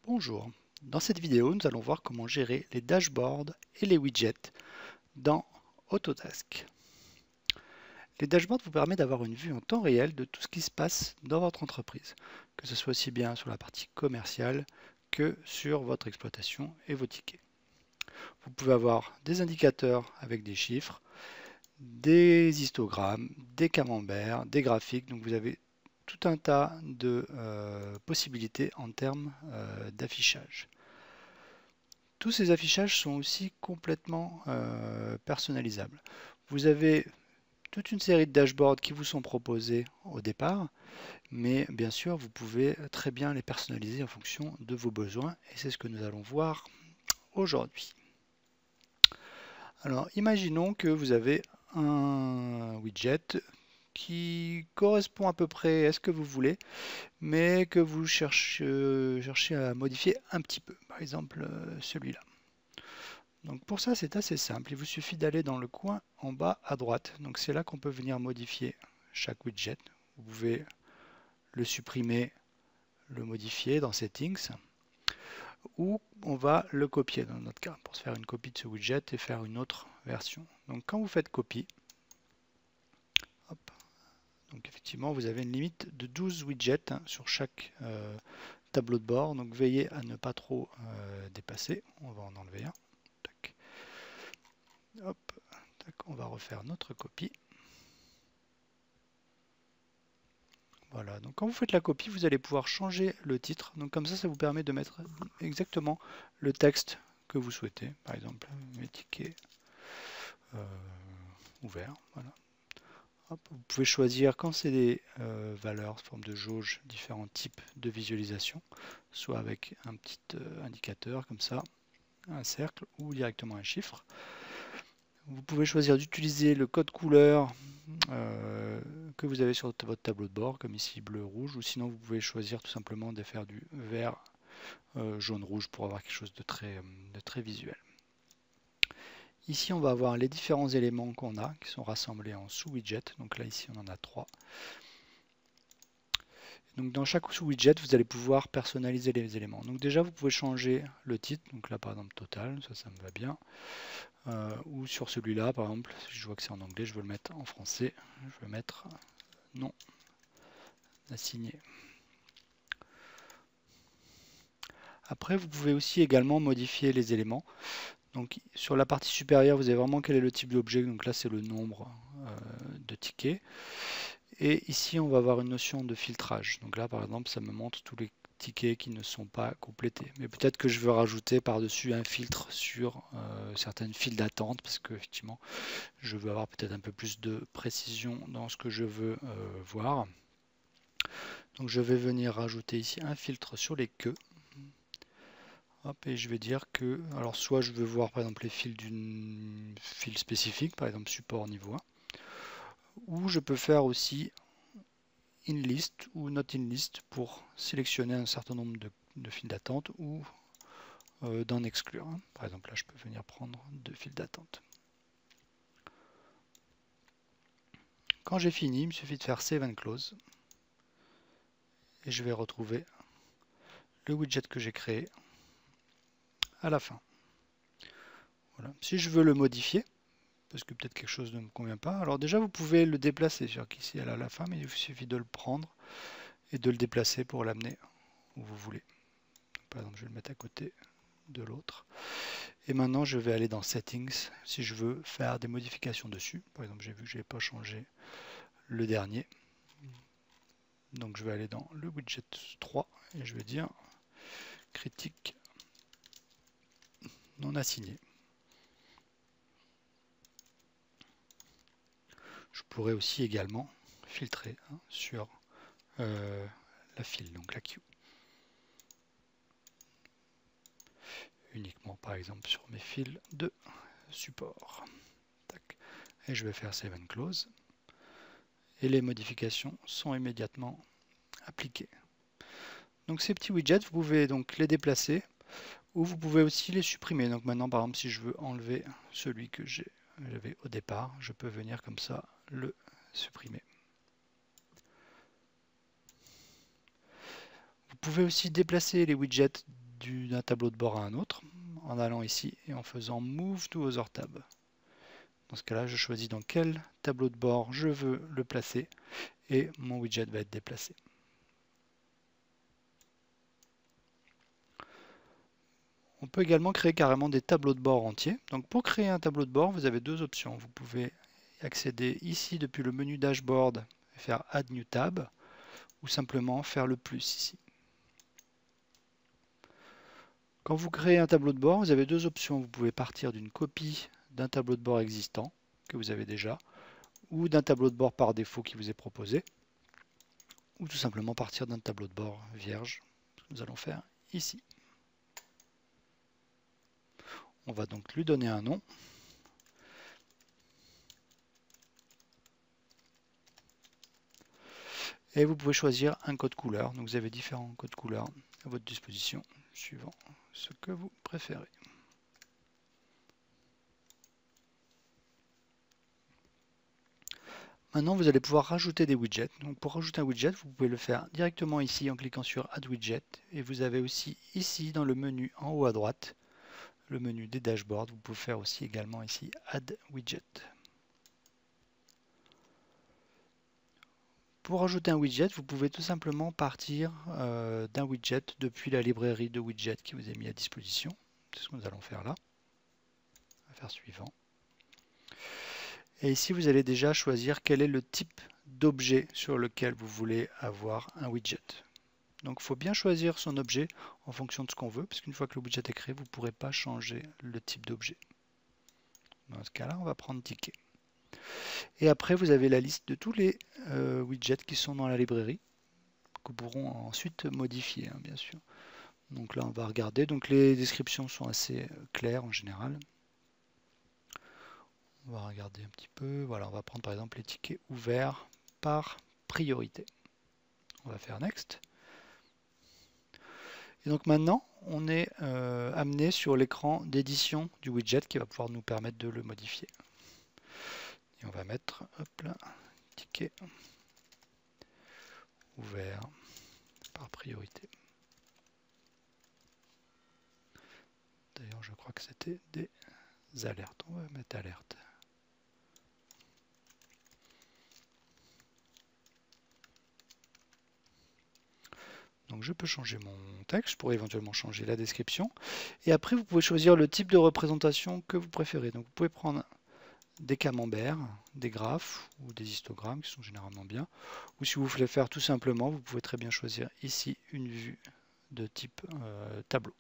Bonjour, dans cette vidéo nous allons voir comment gérer les dashboards et les widgets dans Autotask. Les dashboards vous permettent d'avoir une vue en temps réel de tout ce qui se passe dans votre entreprise, que ce soit aussi bien sur la partie commerciale que sur votre exploitation et vos tickets. Vous pouvez avoir des indicateurs avec des chiffres, des histogrammes, des camemberts, des graphiques, donc vous avez tout un tas de possibilités en termes d'affichage. Tous ces affichages sont aussi complètement personnalisables. Vous avez toute une série de dashboards qui vous sont proposés au départ, mais bien sûr, vous pouvez très bien les personnaliser en fonction de vos besoins, et c'est ce que nous allons voir aujourd'hui. Alors, imaginons que vous avez un widget qui correspond à peu près à ce que vous voulez, mais que vous cherchez à modifier un petit peu. Par exemple, celui-là. Donc pour ça, c'est assez simple. Il vous suffit d'aller dans le coin en bas à droite. Donc c'est là qu'on peut venir modifier chaque widget. Vous pouvez le supprimer, le modifier dans Settings, ou on va le copier dans notre cas pour se faire une copie de ce widget et faire une autre version. Donc quand vous faites copie, hop, donc effectivement vous avez une limite de 12 widgets sur chaque tableau de bord. Donc veillez à ne pas trop dépasser. On va en enlever un. Tac. Hop, tac, on va refaire notre copie. Voilà, donc quand vous faites la copie, vous allez pouvoir changer le titre. Donc comme ça vous permet de mettre exactement le texte que vous souhaitez. Par exemple, mes tickets ouverts. Voilà. Hop, vous pouvez choisir quand c'est des valeurs sous forme de jauge, différents types de visualisation, soit avec un petit indicateur comme ça, un cercle ou directement un chiffre. Vous pouvez choisir d'utiliser le code couleur que vous avez sur votre tableau de bord, comme ici bleu, rouge, ou sinon vous pouvez choisir tout simplement de faire du vert, jaune, rouge pour avoir quelque chose de très visuel. Ici on va avoir les différents éléments qu'on a, qui sont rassemblés en sous-widget. Donc là ici on en a 3. Donc dans chaque sous-widget, vous allez pouvoir personnaliser les éléments. Donc déjà, vous pouvez changer le titre. Donc là, par exemple, total, ça me va bien. Ou sur celui-là, par exemple, si je vois que c'est en anglais, je veux le mettre en français. Je veux mettre non assigné. Après, vous pouvez aussi également modifier les éléments. Donc sur la partie supérieure, vous avez vraiment quel est le type d'objet. Donc là, c'est le nombre de tickets. Et ici, on va avoir une notion de filtrage. Donc là, par exemple, ça me montre tous les tickets qui ne sont pas complétés. Mais peut-être que je veux rajouter par-dessus un filtre sur certaines files d'attente, parce que effectivement, je veux avoir peut-être un peu plus de précision dans ce que je veux voir. Donc je vais venir rajouter ici un filtre sur les queues. Hop, et je vais dire que, alors soit je veux voir par exemple les fils d'une file spécifique, par exemple support niveau 1, ou je peux faire aussi in list ou not in list pour sélectionner un certain nombre de files d'attente ou d'en exclure. Par exemple là je peux venir prendre 2 files d'attente. Quand j'ai fini, il me suffit de faire Save and Close et je vais retrouver le widget que j'ai créé à la fin. Voilà. Si je veux le modifier, parce que peut-être quelque chose ne me convient pas, alors déjà vous pouvez le déplacer, c'est-à-dire qu'ici elle est à la fin, mais il vous suffit de le prendre et de le déplacer pour l'amener où vous voulez. Par exemple, je vais le mettre à côté de l'autre. Et maintenant, je vais aller dans Settings si je veux faire des modifications dessus. Par exemple, j'ai vu que je n'ai pas changé le dernier. Donc, je vais aller dans le widget 3 et je vais dire critique non assigné. Je pourrais aussi également filtrer sur la file, donc la queue. Uniquement par exemple sur mes fils de support. Tac. Et je vais faire Save and Close. Et les modifications sont immédiatement appliquées. Donc ces petits widgets, vous pouvez donc les déplacer ou vous pouvez aussi les supprimer. Donc maintenant, par exemple, si je veux enlever celui que j'avais au départ, je peux venir comme ça le supprimer. Vous pouvez aussi déplacer les widgets d'un tableau de bord à un autre en allant ici et en faisant Move to Other Tab. Dans ce cas-là, je choisis dans quel tableau de bord je veux le placer et mon widget va être déplacé. On peut également créer carrément des tableaux de bord entiers. Donc pour créer un tableau de bord, vous avez deux options. Vous pouvez accéder ici depuis le menu Dashboard et faire Add New Tab ou simplement faire le plus ici. Quand vous créez un tableau de bord, vous avez deux options. Vous pouvez partir d'une copie d'un tableau de bord existant que vous avez déjà ou d'un tableau de bord par défaut qui vous est proposé ou tout simplement partir d'un tableau de bord vierge. Nous allons faire ici. On va donc lui donner un nom. Et vous pouvez choisir un code couleur. Donc vous avez différents codes couleurs à votre disposition, suivant ce que vous préférez. Maintenant, vous allez pouvoir rajouter des widgets. Donc pour rajouter un widget, vous pouvez le faire directement ici en cliquant sur Add Widget. Et vous avez aussi ici dans le menu en haut à droite, le menu des dashboards. Vous pouvez faire aussi également ici Add Widget. Pour ajouter un widget, vous pouvez tout simplement partir d'un widget depuis la librairie de widgets qui vous est mis à disposition. C'est ce que nous allons faire là. On va faire suivant. Et ici, vous allez déjà choisir quel est le type d'objet sur lequel vous voulez avoir un widget. Donc il faut bien choisir son objet en fonction de ce qu'on veut, parce qu'une fois que le widget est créé, vous ne pourrez pas changer le type d'objet. Dans ce cas-là, on va prendre ticket. Et après, vous avez la liste de tous les widgets qui sont dans la librairie, que vous pourrons ensuite modifier, hein, bien sûr. Donc là, on va regarder. Donc les descriptions sont assez claires en général. On va regarder un petit peu. Voilà, on va prendre par exemple les tickets ouverts par priorité. On va faire Next. Et donc maintenant, on est amené sur l'écran d'édition du widget qui va pouvoir nous permettre de le modifier. Et on va mettre, hop là, ticket ouvert par priorité. D'ailleurs, je crois que c'était des alertes. On va mettre alerte. Donc je peux changer mon texte, je pourrais éventuellement changer la description. Et après, vous pouvez choisir le type de représentation que vous préférez. Donc vous pouvez prendre des camemberts, des graphes ou des histogrammes qui sont généralement bien. Ou si vous voulez faire tout simplement, vous pouvez très bien choisir ici une vue de type tableau.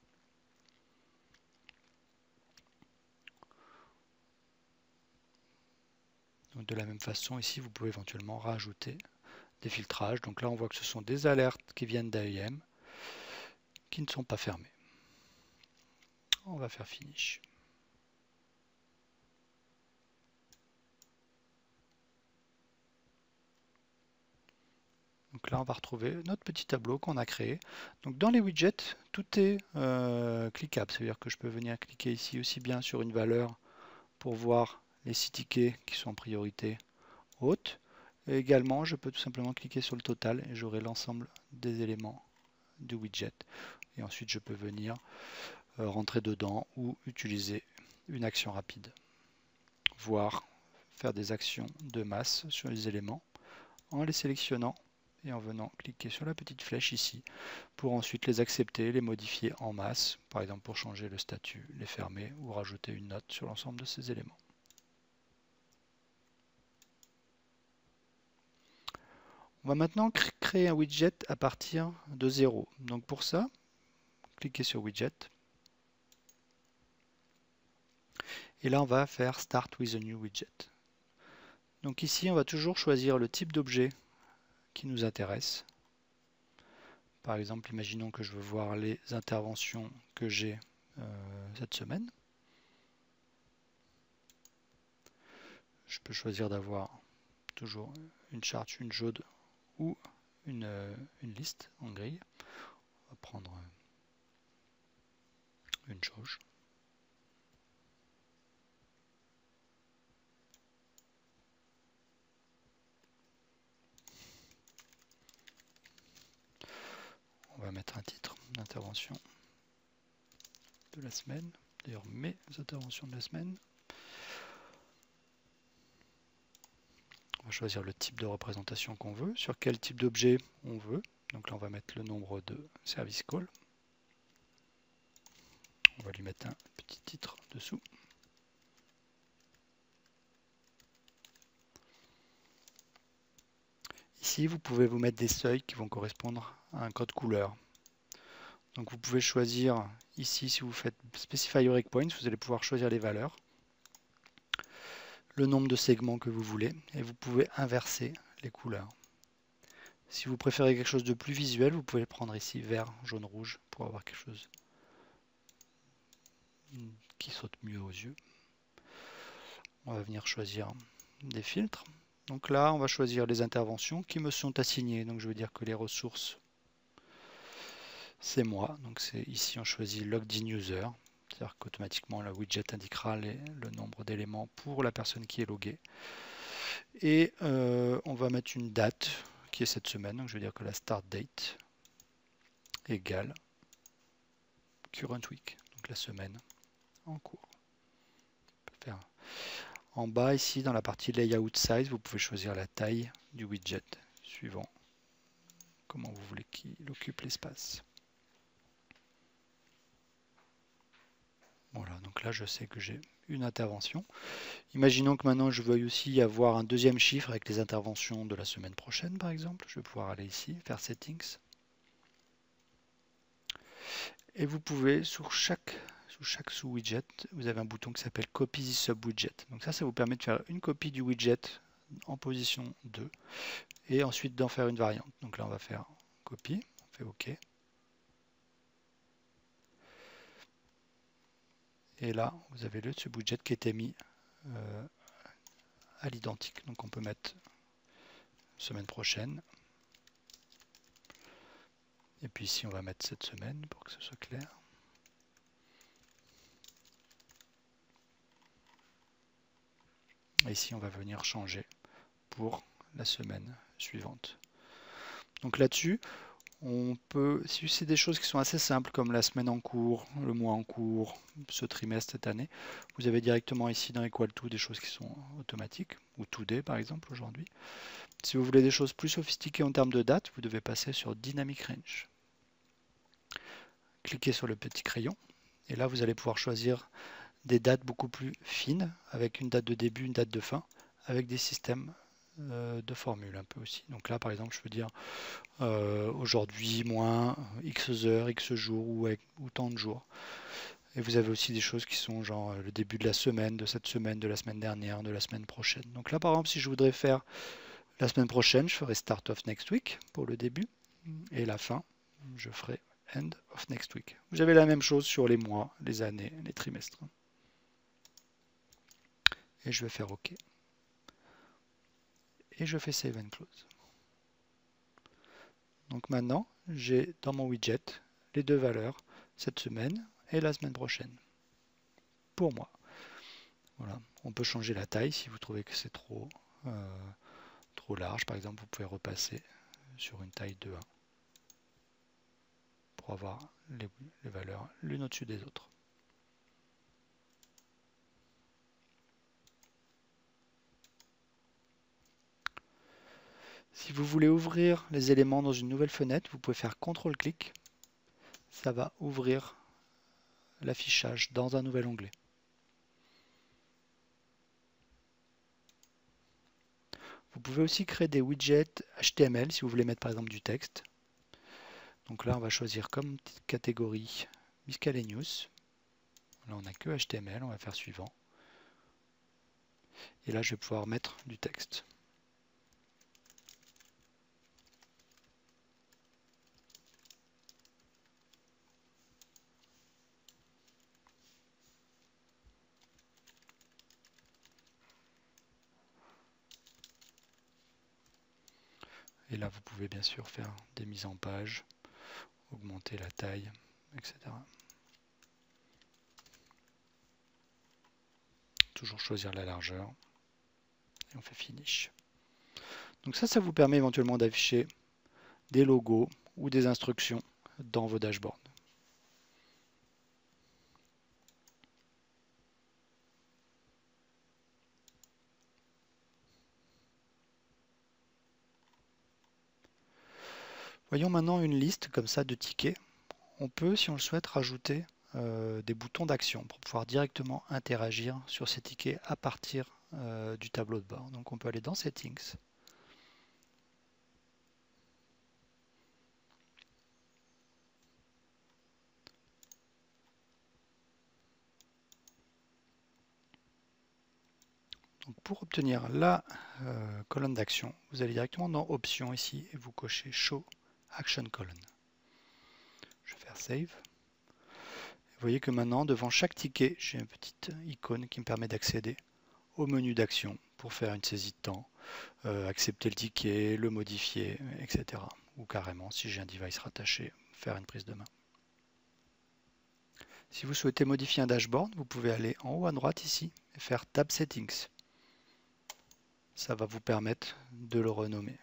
Donc de la même façon, ici, vous pouvez éventuellement rajouter des filtrages. Donc là, on voit que ce sont des alertes qui viennent d'AEM qui ne sont pas fermées. On va faire Finish. Donc là, on va retrouver notre petit tableau qu'on a créé. Donc dans les widgets, tout est cliquable. C'est-à-dire que je peux venir cliquer ici aussi bien sur une valeur pour voir les 6 tickets qui sont en priorité haute. Et également, je peux tout simplement cliquer sur le total et j'aurai l'ensemble des éléments du widget. Et ensuite, je peux venir rentrer dedans ou utiliser une action rapide. Voire faire des actions de masse sur les éléments en les sélectionnant et en venant cliquer sur la petite flèche ici pour ensuite les accepter, les modifier en masse, par exemple pour changer le statut, les fermer ou rajouter une note sur l'ensemble de ces éléments. On va maintenant créer un widget à partir de 0. Donc pour ça, cliquez sur Widget. Et là, on va faire Start with a new widget. Donc ici, on va toujours choisir le type d'objet qui nous intéresse. Par exemple, imaginons que je veux voir les interventions que j'ai cette semaine. Je peux choisir d'avoir toujours une charte, une jaune ou une liste en grille. On va prendre une jauge. On va mettre un titre d'intervention. de la semaine, d'ailleurs mes interventions de la semaine. On va choisir le type de représentation qu'on veut, sur quel type d'objet on veut. Donc là on va mettre le nombre de service call. On va lui mettre un petit titre dessous. Ici, vous pouvez vous mettre des seuils qui vont correspondre à un code couleur. Donc vous pouvez choisir ici, si vous faites Specify Breakpoints, vous allez pouvoir choisir les valeurs, le nombre de segments que vous voulez, et vous pouvez inverser les couleurs. Si vous préférez quelque chose de plus visuel, vous pouvez prendre ici vert, jaune, rouge pour avoir quelque chose qui saute mieux aux yeux. On va venir choisir des filtres. Donc là, on va choisir les interventions qui me sont assignées. Donc je veux dire que les ressources, c'est moi. Donc c'est ici, on choisit Logged in User. C'est-à-dire qu'automatiquement, le widget indiquera le nombre d'éléments pour la personne qui est loguée. Et on va mettre une date qui est cette semaine. Donc je veux dire que la start date égale current week, donc la semaine en cours. On peut faire en bas ici dans la partie layout size, vous pouvez choisir la taille du widget suivant comment vous voulez qu'il occupe l'espace. Voilà, donc là je sais que j'ai une intervention. Imaginons que maintenant je veuille aussi avoir un deuxième chiffre avec les interventions de la semaine prochaine par exemple. Je vais pouvoir aller ici, faire Settings. Et vous pouvez sous chaque sous-widget, vous avez un bouton qui s'appelle Copy the sub-widget. Donc ça vous permet de faire une copie du widget en position 2 et ensuite d'en faire une variante. Donc là on va faire copie, on fait OK. Et là vous avez le sub-widget qui était mis à l'identique. Donc on peut mettre semaine prochaine. Et puis ici on va mettre cette semaine pour que ce soit clair. Et ici on va venir changer pour la semaine suivante. Donc là-dessus, on peut, si c'est des choses qui sont assez simples comme la semaine en cours, le mois en cours, ce trimestre, cette année, vous avez directement ici dans Equal To des choses qui sont automatiques, ou Today par exemple aujourd'hui. Si vous voulez des choses plus sophistiquées en termes de date, vous devez passer sur Dynamic Range. Cliquez sur le petit crayon, et là vous allez pouvoir choisir des dates beaucoup plus fines, avec une date de début, une date de fin, avec des systèmes de formules un peu aussi. Donc là par exemple je peux dire aujourd'hui moins X heures, X jours ou tant de jours. Et vous avez aussi des choses qui sont genre le début de la semaine, de cette semaine, de la semaine dernière, de la semaine prochaine. Donc là par exemple si je voudrais faire la semaine prochaine, je ferai Start of Next Week pour le début et la fin, je ferai End of Next Week. Vous avez la même chose sur les mois, les années, les trimestres. Et je vais faire OK. Et je fais Save and Close. Donc maintenant, j'ai dans mon widget les deux valeurs, cette semaine et la semaine prochaine, pour moi. Voilà. On peut changer la taille si vous trouvez que c'est trop large. Par exemple, vous pouvez repasser sur une taille de 1 pour avoir les valeurs l'une au-dessus des autres. Si vous voulez ouvrir les éléments dans une nouvelle fenêtre, vous pouvez faire CTRL-clic. Ça va ouvrir l'affichage dans un nouvel onglet. Vous pouvez aussi créer des widgets HTML si vous voulez mettre par exemple du texte. Donc là, on va choisir comme catégorie Miscellaneous. Là, on n'a que HTML, on va faire suivant. Et là, je vais pouvoir mettre du texte. Et là, vous pouvez bien sûr faire des mises en page, augmenter la taille, etc. Toujours choisir la largeur. Et on fait Finish. Donc ça vous permet éventuellement d'afficher des logos ou des instructions dans vos dashboards. Voyons maintenant une liste comme ça de tickets. On peut, si on le souhaite, rajouter des boutons d'action pour pouvoir directement interagir sur ces tickets à partir du tableau de bord. Donc on peut aller dans Settings. Donc pour obtenir la colonne d'action, vous allez directement dans Options ici et vous cochez Show Action Column. Je vais faire Save. Vous voyez que maintenant, devant chaque ticket, j'ai une petite icône qui me permet d'accéder au menu d'action pour faire une saisie de temps, accepter le ticket, le modifier, etc. Ou carrément, si j'ai un device rattaché, faire une prise de main. Si vous souhaitez modifier un dashboard, vous pouvez aller en haut à droite ici et faire Tab Settings. Ça va vous permettre de le renommer.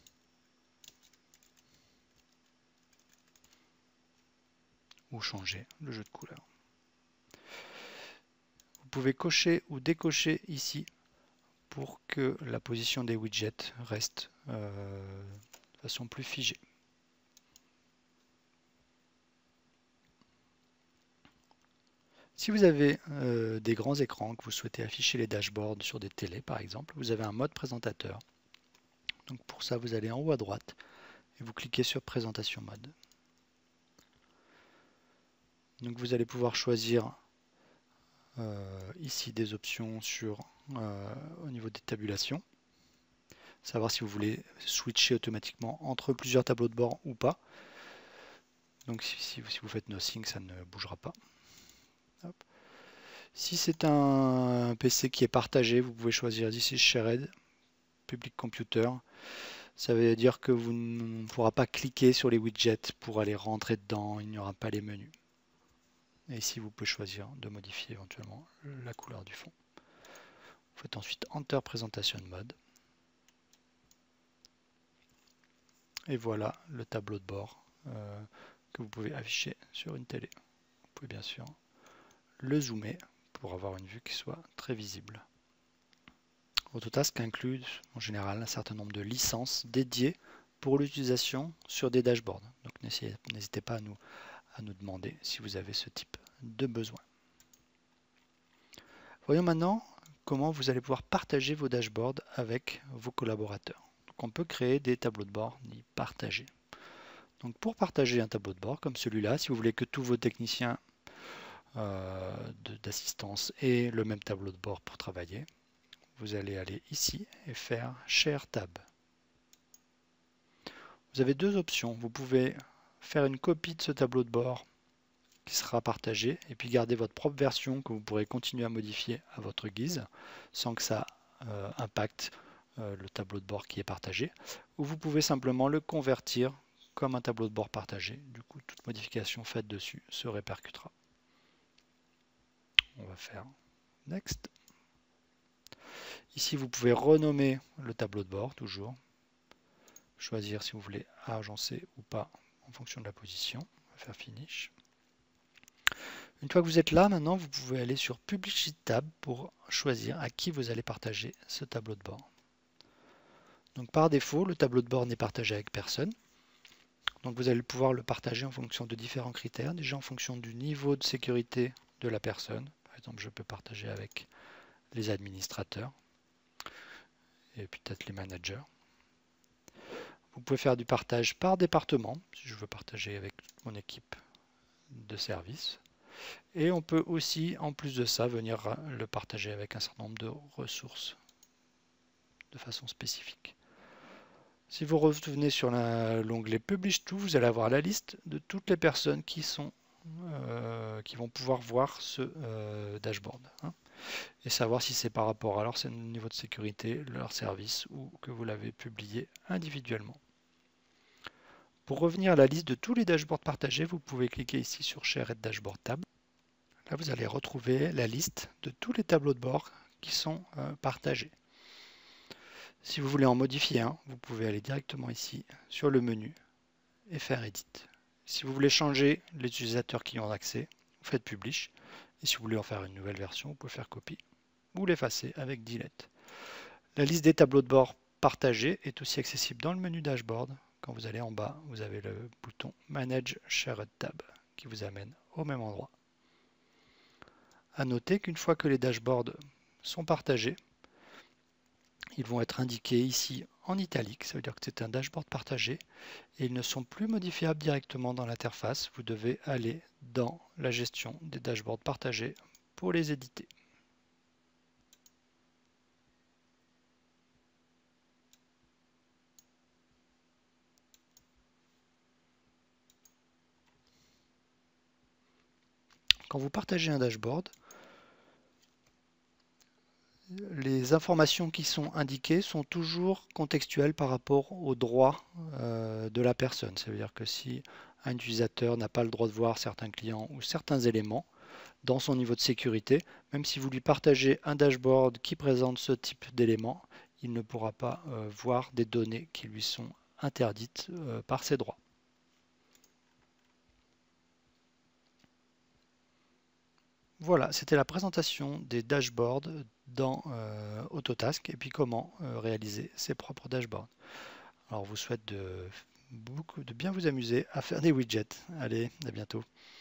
Ou changer le jeu de couleurs. Vous pouvez cocher ou décocher ici pour que la position des widgets reste de façon plus figée. Si vous avez des grands écrans que vous souhaitez afficher les dashboards sur des télés par exemple, vous avez un mode présentateur. Donc pour ça, vous allez en haut à droite et vous cliquez sur Présentation mode. Donc vous allez pouvoir choisir ici des options au niveau des tabulations. Savoir si vous voulez switcher automatiquement entre plusieurs tableaux de bord ou pas. Donc si vous faites Nothing, ça ne bougera pas. Hop. Si c'est un PC qui est partagé, vous pouvez choisir ici Shared, Public Computer. Ça veut dire que vous ne pourrez pas cliquer sur les widgets pour aller rentrer dedans, il n'y aura pas les menus. Et ici, vous pouvez choisir de modifier éventuellement la couleur du fond. Vous faites ensuite Enter Presentation Mode. Et voilà le tableau de bord que vous pouvez afficher sur une télé. Vous pouvez bien sûr le zoomer pour avoir une vue qui soit très visible. Autotask inclut en général un certain nombre de licences dédiées pour l'utilisation sur des dashboards. Donc n'hésitez pas à nous demander si vous avez ce type de besoin. Voyons maintenant comment vous allez pouvoir partager vos dashboards avec vos collaborateurs. Donc on peut créer des tableaux de bord dits partagés. Donc pour partager un tableau de bord comme celui-là, si vous voulez que tous vos techniciens d'assistance aient le même tableau de bord pour travailler, vous allez aller ici et faire Share Tab. Vous avez deux options. Vous pouvez faire une copie de ce tableau de bord qui sera partagé et puis garder votre propre version que vous pourrez continuer à modifier à votre guise sans que ça impacte le tableau de bord qui est partagé. Ou vous pouvez simplement le convertir comme un tableau de bord partagé. Du coup, toute modification faite dessus se répercutera. On va faire Next. Ici, vous pouvez renommer le tableau de bord, toujours. Choisir si vous voulez agencer ou pas en fonction de la position. On va faire Finish. Une fois que vous êtes là, maintenant, vous pouvez aller sur Publish Tab pour choisir à qui vous allez partager ce tableau de bord. Donc par défaut, le tableau de bord n'est partagé avec personne. Donc vous allez pouvoir le partager en fonction de différents critères. Déjà en fonction du niveau de sécurité de la personne. Par exemple, je peux partager avec les administrateurs et peut-être les managers. Vous pouvez faire du partage par département, si je veux partager avec mon équipe de service. Et on peut aussi, en plus de ça, venir le partager avec un certain nombre de ressources de façon spécifique. Si vous revenez sur l'onglet Publish To, vous allez avoir la liste de toutes les personnes qui vont pouvoir voir ce dashboard. Et savoir si c'est par rapport à leur niveau de sécurité, leur service ou que vous l'avez publié individuellement. Pour revenir à la liste de tous les dashboards partagés, vous pouvez cliquer ici sur Share Dashboard Tab. Là, vous allez retrouver la liste de tous les tableaux de bord qui sont partagés. Si vous voulez en modifier un, vous pouvez aller directement ici sur le menu et faire Edit. Si vous voulez changer les utilisateurs qui y ont accès, vous faites Publish. Et si vous voulez en faire une nouvelle version, vous pouvez faire Copy ou l'effacer avec Delete. La liste des tableaux de bord partagés est aussi accessible dans le menu Dashboard quand vous allez en bas, vous avez le bouton Manage Shared Tab qui vous amène au même endroit. À noter qu'une fois que les dashboards sont partagés, ils vont être indiqués ici en italique, ça veut dire que c'est un dashboard partagé et ils ne sont plus modifiables directement dans l'interface. Vous devez aller dans la gestion des dashboards partagés pour les éditer. Quand vous partagez un dashboard, les informations qui sont indiquées sont toujours contextuelles par rapport aux droits de la personne. Ça veut dire que si un utilisateur n'a pas le droit de voir certains clients ou certains éléments dans son niveau de sécurité, même si vous lui partagez un dashboard qui présente ce type d'éléments, il ne pourra pas voir des données qui lui sont interdites par ses droits. Voilà, c'était la présentation des dashboards dans Autotask et puis comment réaliser ses propres dashboards. Alors, je vous souhaite de bien vous amuser à faire des widgets. Allez, à bientôt.